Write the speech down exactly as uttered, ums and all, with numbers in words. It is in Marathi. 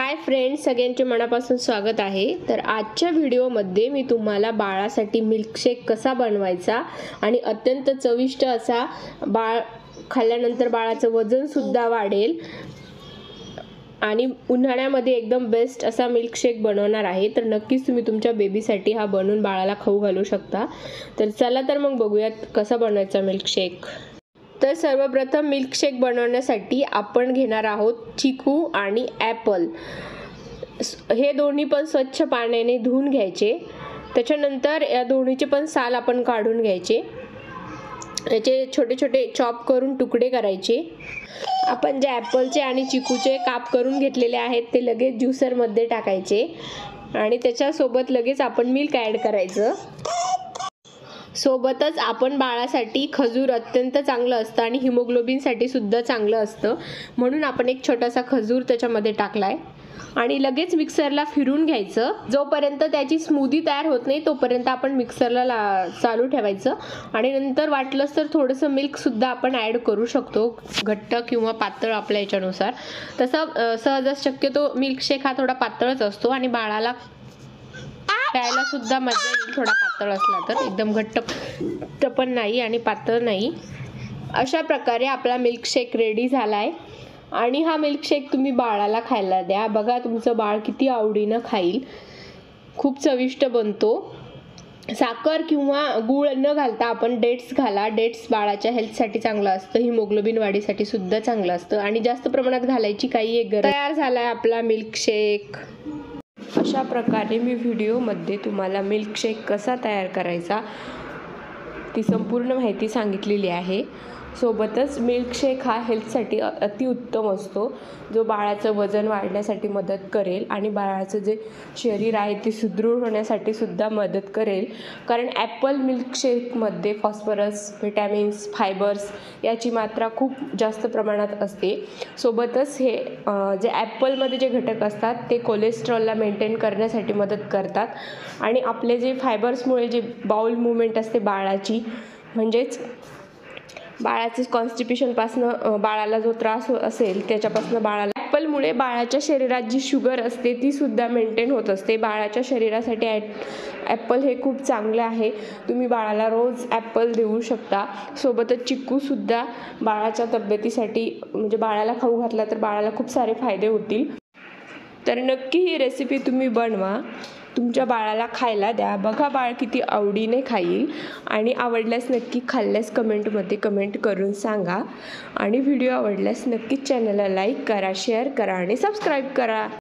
हाय फ्रेंड्स, सगळ्यांचे मनापासून स्वागत आहे। तर आजच्या व्हिडिओमध्ये मी तुम्हाला बाळासाठी मिल्कशेक कसा बनवायचा आणि अत्यंत चविष्ट असा बाळ खाल्ल्यानंतर बाळाचं वजन सुद्धा वाढेल आणि उन्हाळ्यामध्ये एकदम बेस्ट असा मिल्कशेक बनवणार आहे। तर नक्कीच तुम्ही तुमच्या बेबीसाठी हा बनवून बाळाला खाऊ घालू शकता। तर चला तर मग बघूयात कसा बनवायचा मिल्कशेक। तर सर्वप्रथम मिल्कशेक बनवण्यासाठी आपण घेणार आहोत चिकू आणि ॲपल। हे दोन्ही पण स्वच्छ पाण्याने धुवून घ्यायचे। त्याच्यानंतर या दोन्हीचे पण साल आपण काढून घ्यायचे। याचे छोटे छोटे चॉप करून तुकडे करायचे। आपण जे ॲपलचे आणि चिकूचे काप करून घेतलेले आहेत ते लगेच ज्युसरमध्ये टाकायचे आणि त्याच्यासोबत लगेच आपण मिल्क ॲड करायचं। सोबतच आपण बाळासाठी खजूर अत्यंत चांगलं असतं आणि हिमोग्लोबिनसाठी सुद्धा चांगलं असतं, म्हणून आपण एक छोटासा खजूर त्याच्यामध्ये टाकलाय आणि लगेच मिक्सरला फिरून घ्यायचं। जोपर्यंत त्याची स्मूदी तयार होत नाही तोपर्यंत आपण मिक्सरला चालू ठेवायचं आणि नंतर वाटलंच तर थोडंसं मिल्क सुद्धा आपण ॲड करू शकतो, घट्ट किंवा पातळ आपल्या याच्यानुसार। तसं सहजच शक्यतो मिल्कशेक हा थोडा पातळच असतो आणि बाळाला प्यायला सुद्धा मजा येईल थोडा पातळ असला तर, एकदम घट्ट पण नाही आणि पातळ नाही। अशा प्रकारे आपला मिल्कशेक रेडी झालाय आणि हा मिल्कशेक तुम्ही बाळाला खायला द्या। बघा तुमचं बाळ किती आवडीनं खाईल, खूप चविष्ट बनतो। साखर किंवा गूळ न घालता आपण डेट्स घाला। डेट्स बाळाच्या हेल्थसाठी चांगलं असतं, हिमोग्लोबिन वाढीसाठी सुद्धा चांगलं असतं आणि जास्त प्रमाणात घालायची काही एक गरज। तयार झालाय आपला मिल्कशेक। अशा प्रकारे मी व्हिडिओमध्ये तुम्हाला मिल्कशेक कसा तयार करायचा ती संपूर्ण माहिती सांगितलेली आहे। सोबतच मिल्कशेक हा हेल्थसाठी अतिउत्तम असतो, जो बाळाचं वजन वाढण्यासाठी मदत करेल आणि बाळाचं जे शरीर आहे ते सुदृढ होण्यासाठी सुद्धा मदत करेल। कारण ॲपल मिल्कशेकमध्ये फॉस्फरस, व्हिटॅमिन्स, फायबर्स याची मात्रा खूप जास्त प्रमाणात असते। सोबतच हे जे ॲपलमध्ये जे घटक असतात ते कोलेस्ट्रॉलला मेंटेन करण्यासाठी मदत करतात आणि आपले जे फायबर्समुळे जे बाउल मूवमेंट असते बाळाची, म्हणजेच बाळाचे कॉन्स्टिपेशनपासनं बाळाला जो त्रास असेल त्याच्यापासून बाळाला ॲपलमुळे बाळाच्या शरीरात जी शुगर असते ती सुद्धा मेंटेन होत असते। बाळाच्या शरीरासाठी ॲपल हे खूप चांगले आहे, तुम्ही बाळाला रोज ॲपल देऊ शकता। सोबतच चिक्कूसुद्धा बाळाच्या तब्येतीसाठी, म्हणजे बाळाला खाऊ घातला तर बाळाला खूप सारे फायदे होतील। तर नक्की ही रेसिपी तुम्ही बनवा, तुमच्या बाळाला खायला द्या। बघा बाळ किती आवडीने खाईल आणि आवडल्यास नक्की खाल्ल्यास कमेंटमध्ये कमेंट करून सांगा आणि व्हिडिओ आवडल्यास नक्कीच चॅनलला लाईक करा, शेअर करा आणि सबस्क्राईब करा।